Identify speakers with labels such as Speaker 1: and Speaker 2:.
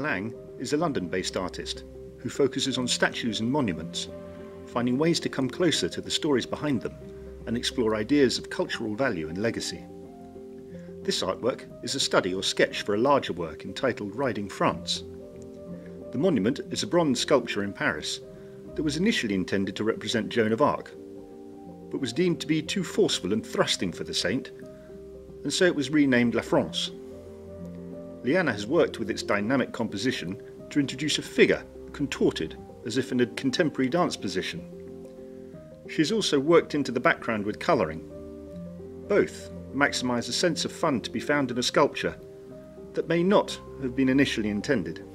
Speaker 1: Lang is a London-based artist who focuses on statues and monuments, finding ways to come closer to the stories behind them and explore ideas of cultural value and legacy. This artwork is a study or sketch for a larger work entitled Riding France. The monument is a bronze sculpture in Paris that was initially intended to represent Joan of Arc, but was deemed to be too forceful and thrusting for the saint, and so it was renamed La France. Liana has worked with its dynamic composition to introduce a figure contorted as if in a contemporary dance position. She has also worked into the background with colouring. Both maximise a sense of fun to be found in a sculpture that may not have been initially intended.